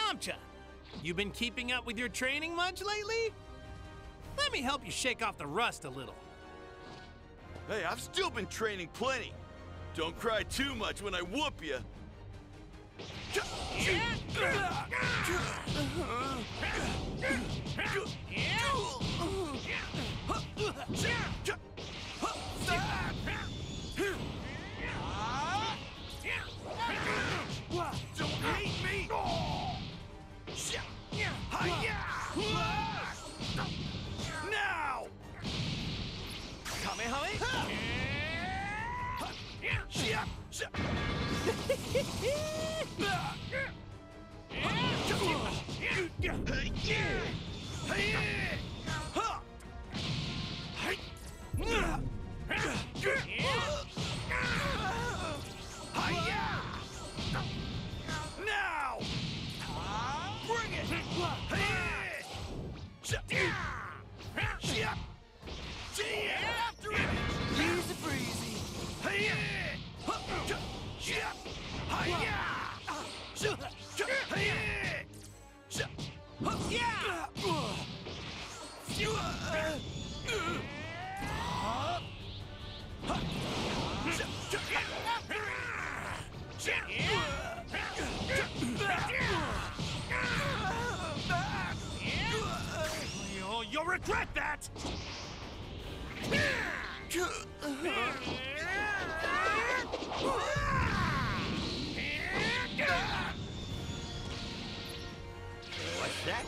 Yamcha! You been keeping up with your training much lately? Let me help you shake off the rust a little. Hey, I've still been training plenty. Don't cry too much when I whoop you. Don't hate me! Now! Now! Bring it! After it! Easy breezy. You'll regret that! What's that?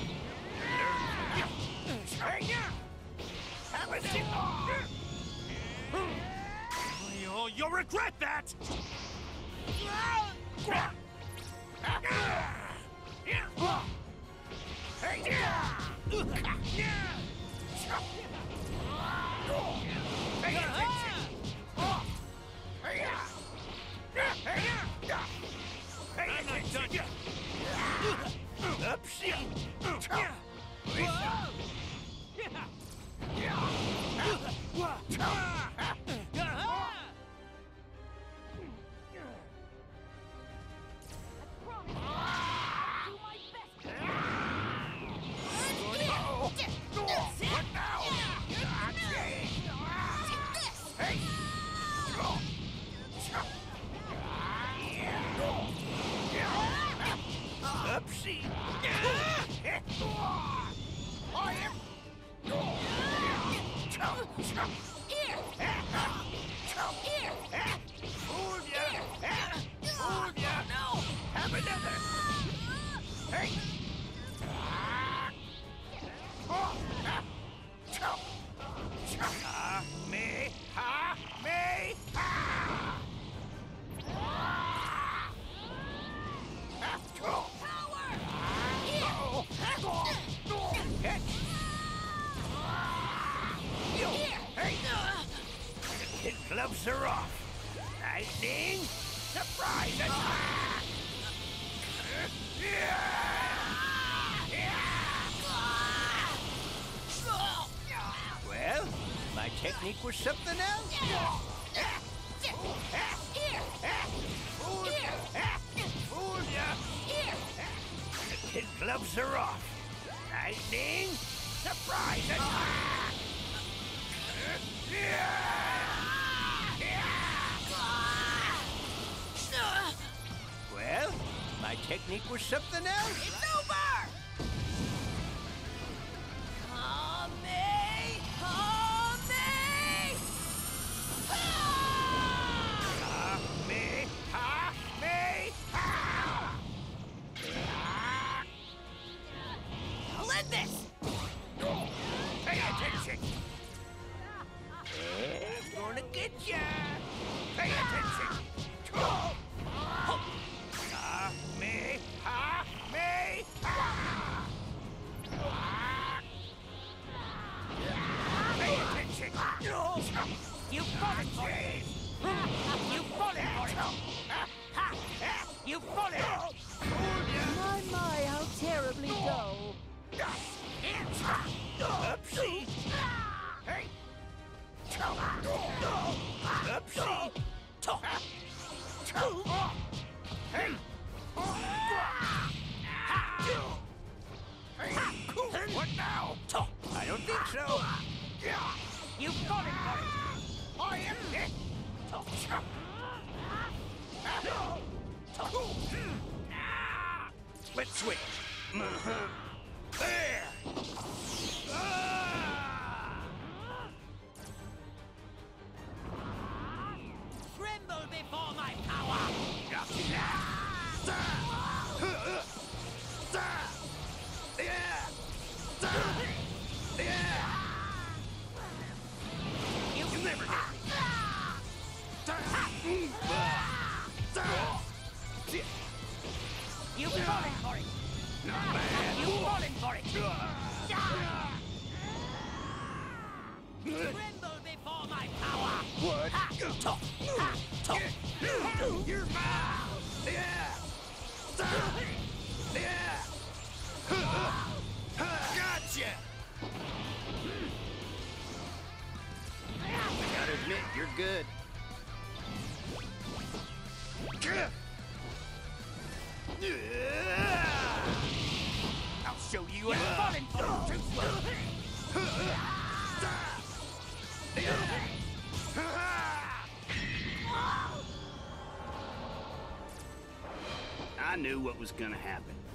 You'll regret that! I'm not done yet. Kid gloves are off. Lightning, surprise attack! Well, my technique was something else. Fooled ya! The kid gloves are off. Lightning, surprise attack! Well, my technique was something else. It's over! Hame! Hame! I'll end this! Pay attention! I'm gonna get ya! Pay attention! Pay attention! You fallen for it! You fallen for it! You fallen! My, how terribly dull. Upsie! Hey! Upsie! Hey! What now? I don't think so. You fallen for it. I am it. Let's switch. There. Tremble before my power. You never get me. You've fallen for it. Not bad. You've fallen for it. Tremble before my power. What? You're mine. Gotcha. I gotta admit, you're good. I'll show you a fallen for truth. I knew what was gonna happen.